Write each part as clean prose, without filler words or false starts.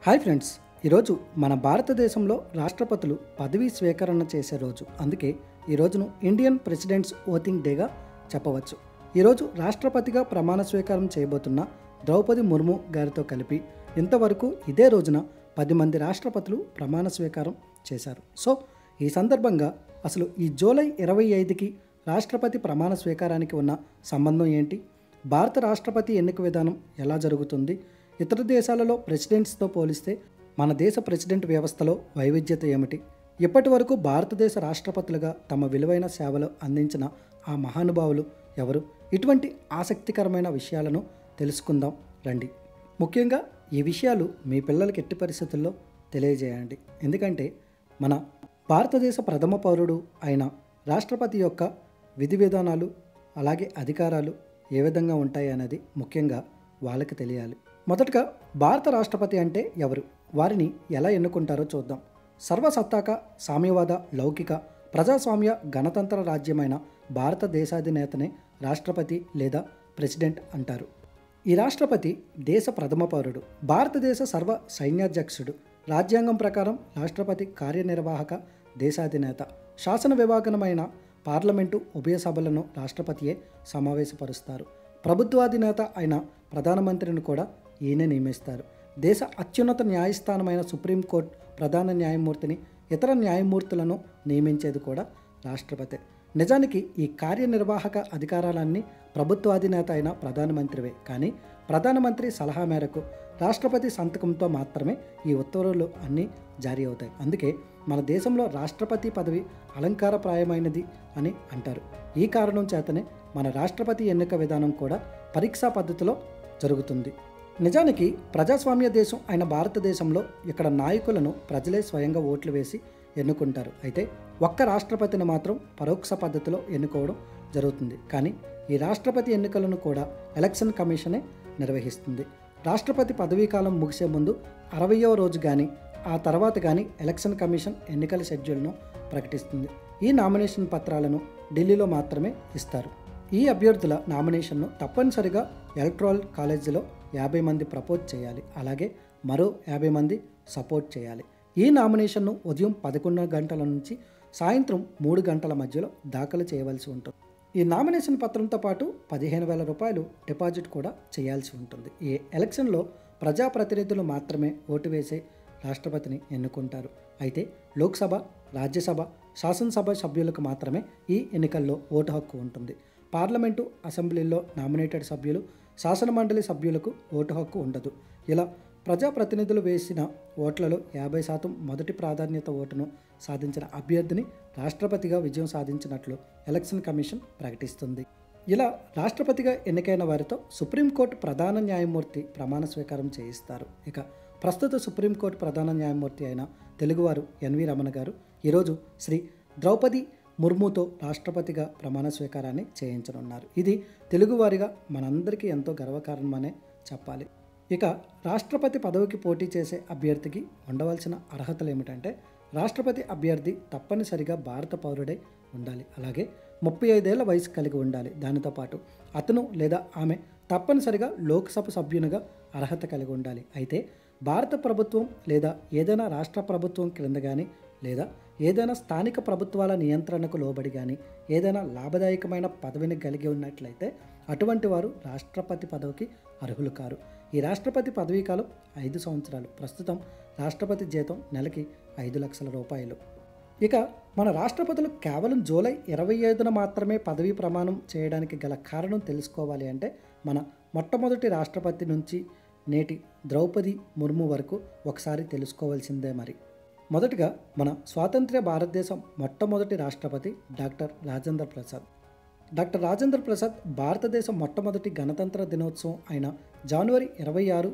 Hi friends, ఈరోజు మన భారతదేశంలో రాష్ట్రపతులు పదవీ స్వీకరణ చేసే రోజు. అందుకే ఈ రోజును ఇండియన్ ప్రెసిడెంట్స్ ఓతింగ్ డేగా చెప్పవచ్చు. ఈరోజు రాష్ట్రపతిగా ప్రమాణ స్వీకారం చేయబోతున్న ద్రౌపది ముర్ము గారితో కలిపి ఇంతవరకు ఇదే రోజున 10 మంది రాష్ట్రపతులు ప్రమాణ స్వీకారం చేశారు. సో ఈ సందర్భంగా అసలు ఈ జూలై 25కి రాష్ట్రపతి ప్రమాణ స్వీకారానికి ఉన్న సంబంధం ఏంటి, భారత రాష్ట్రపతి ఎన్నిక విధానం ఎలా జరుగుతుంది, ఇతర దేశాలలో ప్రెసిడెంట్స్తో పోలిస్తే మన దేశ ప్రెసిడెంట్ వ్యవస్థలో వైవిధ్యత ఏమిటి, ఇప్పటి వరకు భారతదేశ రాష్ట్రపతులుగా తమ విలువైన సేవలు అందించిన ఆ మహానుభావులు ఎవరు, ఇటువంటి ఆసక్తికరమైన విషయాలను తెలుసుకుందాం రండి. ముఖ్యంగా ఈ విషయాలు మీ పిల్లలకి ఎట్టి పరిస్థితుల్లో తెలియజేయండి. ఎందుకంటే మన భారతదేశ ప్రథమ పౌరుడు అయిన రాష్ట్రపతి యొక్క విధి విధానాలు అలాగే అధికారాలు ఏ విధంగా ఉంటాయి అనేది ముఖ్యంగా వాళ్ళకి తెలియాలి. మొదటగా భారత రాష్ట్రపతి అంటే ఎవరు, వారిని ఎలా ఎన్నుకుంటారో చూద్దాం. సర్వసత్తాక సామ్యవాద లౌకిక ప్రజాస్వామ్య గణతంత్ర రాజ్యమైన భారతదేశాధినేతనే రాష్ట్రపతి లేదా ప్రెసిడెంట్ అంటారు. ఈ రాష్ట్రపతి దేశ ప్రథమ పౌరుడు, భారతదేశ సర్వ సైన్యాధ్యక్షుడు. రాజ్యాంగం ప్రకారం రాష్ట్రపతి కార్యనిర్వాహక దేశాధినేత. శాసన విభాగమైన పార్లమెంటు ఉభయ సభలను రాష్ట్రపతియే సమావేశపరుస్తారు. ప్రభుత్వాధినేత అయిన ప్రధానమంత్రిని కూడా ఈయనే నియమిస్తారు. దేశ అత్యున్నత న్యాయస్థానమైన సుప్రీంకోర్టు ప్రధాన న్యాయమూర్తిని, ఇతర న్యాయమూర్తులను నియమించేది కూడా రాష్ట్రపతి. నిజానికి ఈ కార్యనిర్వాహక అధికారాలన్నీ ప్రభుత్వాధినేత అయిన ప్రధానమంత్రివే. కానీ ప్రధానమంత్రి సలహా మేరకు రాష్ట్రపతి సంతకంతో మాత్రమే ఈ ఉత్తర్వులు అన్నీ జారీ అవుతాయి. అందుకే మన దేశంలో రాష్ట్రపతి పదవి అలంకారప్రాయమైనది అని అంటారు. ఈ కారణం చేతనే మన రాష్ట్రపతి ఎన్నిక విధానం కూడా పరీక్షా పద్ధతిలో జరుగుతుంది. నిజానికి ప్రజాస్వామ్య దేశం అయిన భారతదేశంలో ఇక్కడ నాయకులను ప్రజలే స్వయంగా ఓట్లు వేసి ఎన్నుకుంటారు. అయితే ఒక్క రాష్ట్రపతిని మాత్రం పరోక్ష పద్ధతిలో ఎన్నుకోవడం జరుగుతుంది. కానీ ఈ రాష్ట్రపతి ఎన్నికలను కూడా ఎలక్షన్ కమిషనే నిర్వహిస్తుంది. రాష్ట్రపతి పదవీకాలం ముగిసే ముందు 60వ రోజు కానీ ఆ తర్వాత కానీ ఎలక్షన్ కమిషన్ ఎన్నికల షెడ్యూల్ను ప్రకటిస్తుంది. ఈ నామినేషన్ పత్రాలను ఢిల్లీలో మాత్రమే ఇస్తారు. ఈ అభ్యర్థుల నామినేషన్ను తప్పనిసరిగా ఎలక్టరల్ కాలేజీలో 50 మంది ప్రపోజ్ చేయాలి. అలాగే మరో 50 మంది సపోర్ట్ చేయాలి. ఈ నామినేషన్ను ఉదయం 11 గంటల నుంచి సాయంత్రం 3 గంటల మధ్యలో దాఖలు చేయవలసి ఉంటుంది. ఈ నామినేషన్ పత్రంతో పాటు 15,000 రూపాయలు డిపాజిట్ కూడా చేయాల్సి ఉంటుంది. ఈ ఎలక్షన్లో ప్రజాప్రతినిధులు మాత్రమే ఓటు వేసే రాష్ట్రపతిని ఎన్నుకుంటారు. అయితే లోక్సభ, రాజ్యసభ, శాసనసభ సభ్యులకు మాత్రమే ఈ ఎన్నికల్లో ఓటు హక్కు ఉంటుంది. పార్లమెంటు, అసెంబ్లీలో నామినేటెడ్ సభ్యులు, శాసనమండలి సభ్యులకు ఓటు హక్కు ఉండదు. ఇలా ప్రజాప్రతినిధులు వేసిన ఓట్లలో 50% మొదటి ప్రాధాన్యత ఓటును సాధించిన అభ్యర్థిని రాష్ట్రపతిగా విజయం సాధించినట్లు ఎలక్షన్ కమిషన్ ప్రకటిస్తుంది. ఇలా రాష్ట్రపతిగా ఎన్నికైన వారితో సుప్రీంకోర్టు ప్రధాన న్యాయమూర్తి ప్రమాణ స్వీకారం చేయిస్తారు. ఇక ప్రస్తుత సుప్రీంకోర్టు ప్రధాన న్యాయమూర్తి అయిన తెలుగువారు ఎన్వి రమణ గారు ఈరోజు శ్రీ ద్రౌపది ముర్ముతో రాష్ట్రపతిగా ప్రమాణ స్వీకారాన్ని చేయించనున్నారు. ఇది తెలుగువారిగా మనందరికీ ఎంతో గర్వకారణమనే చెప్పాలి. ఇక రాష్ట్రపతి పదవికి పోటీ చేసే అభ్యర్థికి ఉండవలసిన అర్హతలు ఏమిటంటే, రాష్ట్రపతి అభ్యర్థి తప్పనిసరిగా భారత పౌరుడై ఉండాలి. అలాగే 35 ఏళ్ల వయసు కలిగి ఉండాలి. దానితో పాటు అతను లేదా ఆమె తప్పనిసరిగా లోక్సభ సభ్యునిగా అర్హత కలిగి ఉండాలి. అయితే భారత ప్రభుత్వం లేదా ఏదైనా రాష్ట్ర ప్రభుత్వం క్రింద కానీ లేదా ఏదైనా స్థానిక ప్రభుత్వాల నియంత్రణకు లోబడి కానీ ఏదైనా లాభదాయకమైన పదవిని కలిగి ఉన్నట్లయితే అటువంటి వారు రాష్ట్రపతి పదవికి అర్హులు కారు. ఈ రాష్ట్రపతి పదవీకాలం 5 సంవత్సరాలు. ప్రస్తుతం రాష్ట్రపతి జీతం నెలకి 5 లక్షల రూపాయలు. ఇక మన రాష్ట్రపతులు కేవలం జూలై 25న మాత్రమే పదవీ ప్రమాణం చేయడానికి గల కారణం తెలుసుకోవాలి అంటే, మన మొట్టమొదటి రాష్ట్రపతి నుంచి నేటి ద్రౌపది ముర్ము వరకు ఒకసారి తెలుసుకోవాల్సిందే. మరి మొదటగా మన స్వాతంత్ర్య భారతదేశం మొట్టమొదటి రాష్ట్రపతి డాక్టర్ రాజేంద్ర ప్రసాద్. డాక్టర్ రాజేంద్ర ప్రసాద్ భారతదేశం మొట్టమొదటి గణతంత్ర దినోత్సవం అయిన జనవరి 26,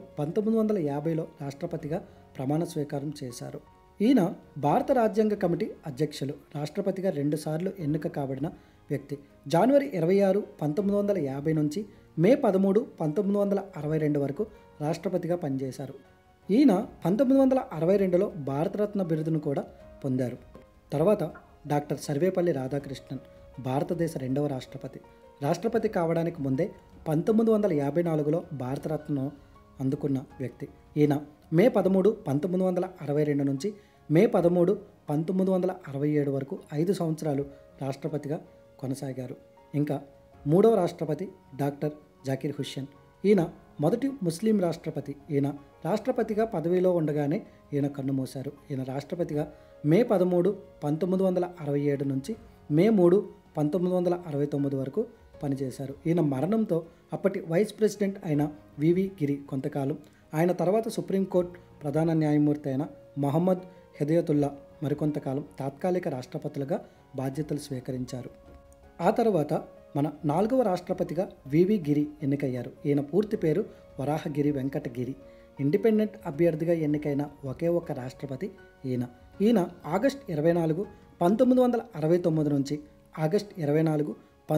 1950లో రాష్ట్రపతిగా ప్రమాణ స్వీకారం చేశారు. ఈయన భారత రాజ్యాంగ కమిటీ అధ్యక్షులు. రాష్ట్రపతిగా 2 సార్లు ఎన్నిక కాబడిన వ్యక్తి. జనవరి 26, 1950 నుంచి మే 13, 1962 వరకు రాష్ట్రపతిగా పనిచేశారు. ఈయన 1962లో భారతరత్న బిరుదును కూడా పొందారు. తర్వాత డాక్టర్ సర్వేపల్లి రాధాకృష్ణన్ భారతదేశ 2వ రాష్ట్రపతి. రాష్ట్రపతి కావడానికి ముందే 1954లో భారతరత్న అందుకున్న వ్యక్తి. ఈయన 13 1962 నుంచి మే 13 1967 వరకు 5 సంవత్సరాలు రాష్ట్రపతిగా కొనసాగారు. ఇంకా మూడవ రాష్ట్రపతి డాక్టర్ జాకిర్ హుస్సేన్. ఈయన మొదటి ముస్లిం రాష్ట్రపతి. ఈయన రాష్ట్రపతిగా పదవిలో ఉండగానే ఈయన కన్నుమూశారు. ఈయన రాష్ట్రపతిగా మే 13 1967 నుంచి మే 3 1969 వరకు పనిచేశారు. ఈయన మరణంతో అప్పటి వైస్ ప్రెసిడెంట్ అయిన వివి గిరి కొంతకాలం, ఆయన తర్వాత సుప్రీంకోర్టు ప్రధాన న్యాయమూర్తి అయిన మహమ్మద్ హెదయతుల్లా మరికొంతకాలం తాత్కాలిక రాష్ట్రపతులుగా బాధ్యతలు స్వీకరించారు. ఆ తర్వాత మన 4వ రాష్ట్రపతిగా వివి గిరి ఎన్నికయ్యారు. ఈయన పూర్తి పేరు వరాహగిరి వెంకటగిరి. ఇండిపెండెంట్ అభ్యర్థిగా ఎన్నికైన ఒకే ఒక్క రాష్ట్రపతి ఈయన ఆగస్టు 24 1969 నుంచి ఆగస్టు 24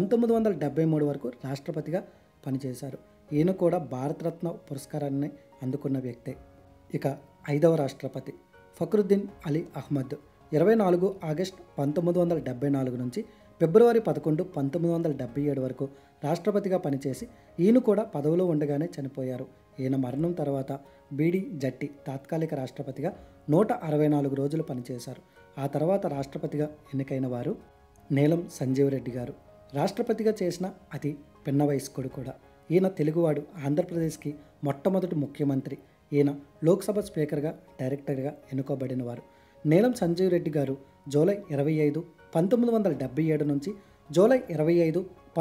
1973 వరకు రాష్ట్రపతిగా పనిచేశారు. ఈయన కూడా భారతరత్న పురస్కారాన్ని అందుకున్న వ్యక్తే. ఇక 5వ రాష్ట్రపతి ఫక్రుద్దీన్ అలీ అహ్మద్. 24 ఆగస్టు 1974 నుంచి ఫిబ్రవరి 11 1977 వరకు రాష్ట్రపతిగా పనిచేసి ఈయన కూడా పదవిలో ఉండగానే చనిపోయారు. ఈయన మరణం తర్వాత బీడి జట్టి తాత్కాలిక రాష్ట్రపతిగా 164 రోజులు పనిచేశారు. ఆ తర్వాత రాష్ట్రపతిగా ఎన్నికైన వారు నీలం సంజీవ్ రెడ్డి గారు. రాష్ట్రపతిగా చేసిన అతి పిన్న వయస్కుడు కూడా. ఈయన తెలుగువాడు. ఆంధ్రప్రదేశ్కి మొట్టమొదటి ముఖ్యమంత్రి. ఈయన లోక్సభ స్పీకర్గా డైరెక్టర్గా ఎన్నుకోబడిన వారు. నీలం సంజీవ్ రెడ్డి గారు జూలై 25 1977 నుంచి జూలై 25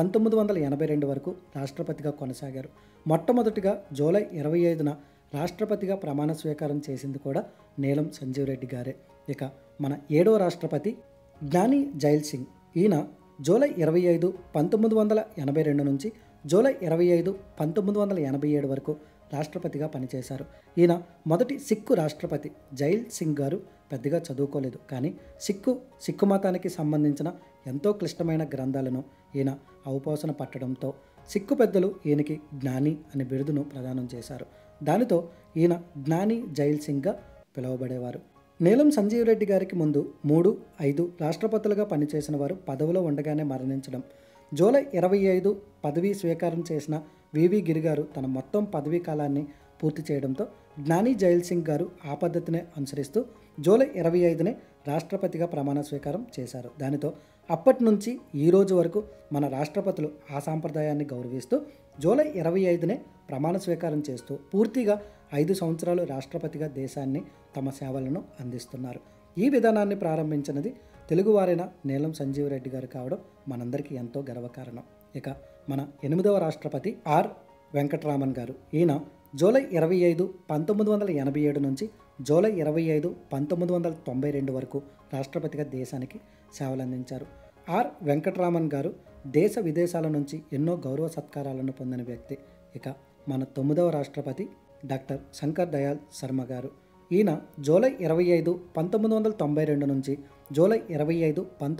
1982 వరకు రాష్ట్రపతిగా కొనసాగారు. మొట్టమొదటిగా జూలై 25న రాష్ట్రపతిగా ప్రమాణ స్వీకారం చేసింది కూడా నీలం సంజీవ్ రెడ్డి గారే. ఇక మన 7వ రాష్ట్రపతి జ్ఞాని జైల్ సింగ్. ఈయన జూలై 25 1982 నుంచి జూలై 25 1987 వరకు రాష్ట్రపతిగా పనిచేశారు. ఈయన మొదటి సిక్కు రాష్ట్రపతి. జైల్ సింగ్ గారు పెద్దగా చదువుకోలేదు, కానీ సిక్కు మతానికి సంబంధించిన ఎంతో క్లిష్టమైన గ్రంథాలను ఈయన అవపోసన పట్టడంతో సిక్కు పెద్దలు ఈయనకి జ్ఞాని అనే బిరుదును ప్రదానం చేశారు. దానితో ఈయన జ్ఞాని జైల్ సింగ్గా పిలువబడేవారు. నీలం సంజీవ్ రెడ్డి గారికి ముందు 3, 5 రాష్ట్రపతులుగా పనిచేసిన వారు పదవిలో ఉండగానే మరణించడం. జూలై 25 పదవీ స్వీకారం చేసిన వివి గిరి గారు తన మొత్తం పదవీ కాలాన్ని పూర్తి చేయడంతో జ్ఞాని జైల్ సింగ్ గారు ఆ పద్ధతినే అనుసరిస్తూ జూలై 25నే రాష్ట్రపతిగా ప్రమాణ స్వీకారం చేశారు. దానితో అప్పటి నుంచి ఈ రోజు వరకు మన రాష్ట్రపతులు ఆ సాంప్రదాయాన్ని గౌరవిస్తూ జూలై 25నే ప్రమాణ స్వీకారం చేస్తూ పూర్తిగా 5 సంవత్సరాలు రాష్ట్రపతిగా దేశాన్ని తమ సేవలను అందిస్తున్నారు. ఈ విధానాన్ని ప్రారంభించినది తెలుగువారైన నీలం సంజీవ్ రెడ్డి గారు కావడం మనందరికీ ఎంతో గర్వకారణం. ఇక మన 8వ రాష్ట్రపతి ఆర్ వెంకటరామన్ గారు. ఈయన జూలై 25 1987 నుంచి జూలై 25 1992 వరకు రాష్ట్రపతిగా దేశానికి సేవలందించారు. ఆర్ వెంకటరామన్ గారు దేశ విదేశాల నుంచి ఎన్నో గౌరవ సత్కారాలను పొందిన వ్యక్తి. ఇక మన 9వ రాష్ట్రపతి డాక్టర్ శంకర్ దయాళ్ శర్మ గారు. ఈయన జూలై 25 1992 నుంచి జూలై 25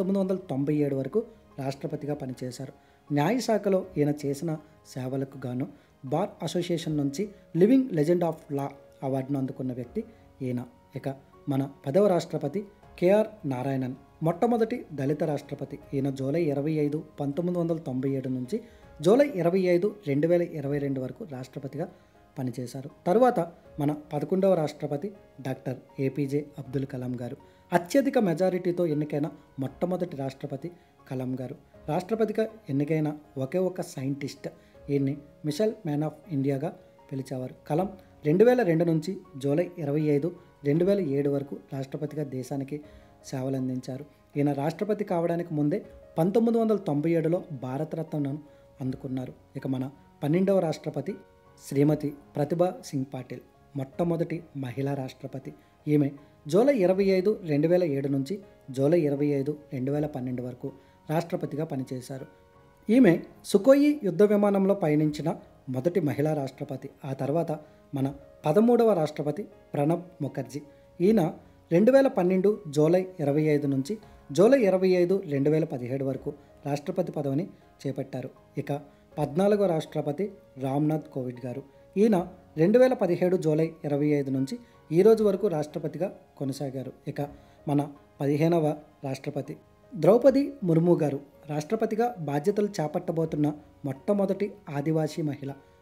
1997 వరకు రాష్ట్రపతిగా పనిచేశారు. న్యాయశాఖలో ఈయన చేసిన సేవలకు గాను బార్ అసోసియేషన్ నుంచి లివింగ్ లెజెండ్ ఆఫ్ లా అవార్డును అందుకున్న వ్యక్తి ఈయన. ఇక మన 10వ రాష్ట్రపతి కేఆర్ నారాయణన్. మొట్టమొదటి దళిత రాష్ట్రపతి. ఈయన జూలై 25 1997 నుంచి జూలై 25 2022 వరకు రాష్ట్రపతిగా పనిచేశారు. తరువాత మన 11వ రాష్ట్రపతి డాక్టర్ ఏపీజే అబ్దుల్ కలాం గారు. అత్యధిక మెజారిటీతో ఎన్నికైన మొట్టమొదటి రాష్ట్రపతి కలాం గారు. రాష్ట్రపతిగా ఎన్నికైన ఒకే ఒక్క సైంటిస్ట్. ఈయన్ని మిసైల్ మ్యాన్ ఆఫ్ ఇండియాగా పిలిచేవారు. కలాం 2002 నుంచి జూలై 25 2007 వరకు రాష్ట్రపతిగా దేశానికి సేవలందించారు. ఈయన రాష్ట్రపతి కావడానికి ముందే 1997లో భారతరత్నను అందుకున్నారు. ఇక మన 12వ రాష్ట్రపతి శ్రీమతి ప్రతిభా సింగ్ పాటిల్. మొట్టమొదటి మహిళా రాష్ట్రపతి. ఈమె జూలై 25 2007 నుంచి జూలై 25 2012 వరకు రాష్ట్రపతిగా పనిచేశారు. ఈమె సుకోయి యుద్ధ విమానంలో పయనించిన మొదటి మహిళా రాష్ట్రపతి. ఆ తర్వాత మన 13వ రాష్ట్రపతి ప్రణబ్ ముఖర్జీ. ఈయన 2012 జూలై 25 నుంచి జూలై 25 2017 వరకు రాష్ట్రపతి పదవిని చేపట్టారు. ఇక 14వ రాష్ట్రపతి రామ్నాథ్ కోవింద్ గారు. ఈయన 2017 జూలై 25 నుంచి ఈ రోజు వరకు రాష్ట్రపతిగా కొనసాగారు. ఇక మన 15వ రాష్ట్రపతి ద్రౌపది ముర్ము గారు. రాష్ట్రపతిగా బాధ్యతలు చేపట్టబోతున్న మొట్టమొదటి ఆదివాసీ మహిళ.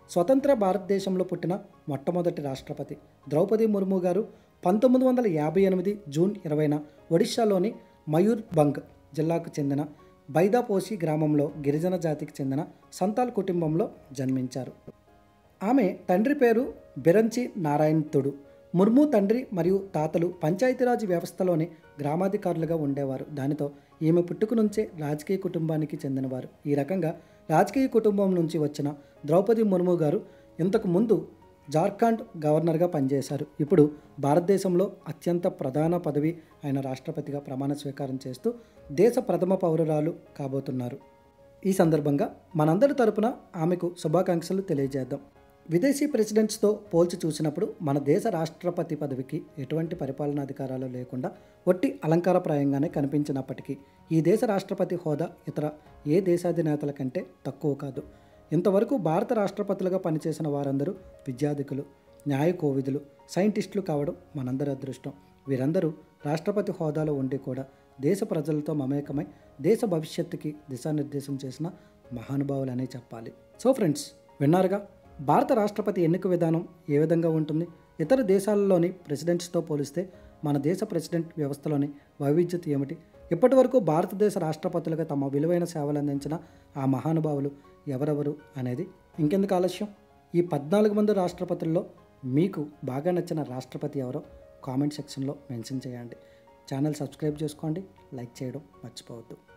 స్వతంత్ర భారతదేశంలో పుట్టిన మొట్టమొదటి రాష్ట్రపతి ద్రౌపది ముర్ము గారు 1958 జూన్ 20న ఒడిశాలోని మయూర్భంగ్ జిల్లాకు చెందిన బైదాపోసి గ్రామంలో గిరిజన జాతికి చెందిన సంతాల్ కుటుంబంలో జన్మించారు. ఆమె తండ్రి పేరు బిరంచి నారాయణ్ తుడు. ముర్ము తండ్రి మరియు తాతలు పంచాయతీరాజ్ వ్యవస్థలోని గ్రామాధికారులుగా ఉండేవారు. దానితో ఈమె పుట్టుక నుంచే రాజకీయ కుటుంబానికి చెందినవారు. ఈ రకంగా రాజకీయ కుటుంబం నుంచి వచ్చిన ద్రౌపది ముర్ము గారు ఇంతకు ముందు జార్ఖండ్ గవర్నర్గా పనిచేశారు. ఇప్పుడు భారతదేశంలో అత్యంత ప్రధాన పదవి అయిన రాష్ట్రపతిగా ప్రమాణ స్వీకారం చేస్తూ దేశ ప్రథమ పౌరురాలు కాబోతున్నారు. ఈ సందర్భంగా మనందరి తరపున ఆమెకు శుభాకాంక్షలు తెలియజేద్దాం. విదేశీ ప్రెసిడెంట్స్తో పోల్చి చూసినప్పుడు మన దేశ రాష్ట్రపతి పదవికి ఎటువంటి పరిపాలనాధికారాలు లేకుండా ఒట్టి అలంకారప్రాయంగానే కనిపించినప్పటికీ ఈ దేశ రాష్ట్రపతి హోదా ఇతర ఏ దేశాధినేతల కంటే తక్కువ కాదు. ఇంతవరకు భారత రాష్ట్రపతులుగా పనిచేసిన వారందరూ విద్యాధికులు, న్యాయ కోవిదులు, సైంటిస్టులు కావడం మనందరి అదృష్టం. వీరందరూ రాష్ట్రపతి హోదాలో ఉండి కూడా దేశ ప్రజలతో మమేకమై దేశ భవిష్యత్తుకి దిశానిర్దేశం చేసిన మహానుభావులనే చెప్పాలి. సో ఫ్రెండ్స్, విన్నారుగా భారత రాష్ట్రపతి ఎన్నిక విధానం ఏ విధంగా ఉంటుంది. ఇతర దేశాలలోని ప్రెసిడెంట్స్తో పోలిస్తే మన దేశ ప్రెసిడెంట్ వ్యవస్థలోని వైవిధ్యత ఏమిటి, ఇప్పటి వరకు భారతదేశ రాష్ట్రపతులుగా తమ విలువైన సేవలు అందించిన ఆ మహానుభావులు ఎవరెవరు అనేది ఇంకెందుకు ఆలస్యం. ఈ 14 మంది రాష్ట్రపతుల్లో మీకు బాగా నచ్చిన రాష్ట్రపతి ఎవరో కామెంట్ సెక్షన్లో మెన్షన్ చేయండి. ఛానల్ సబ్స్క్రైబ్ చేసుకోండి, లైక్ చేయడం మర్చిపోవద్దు.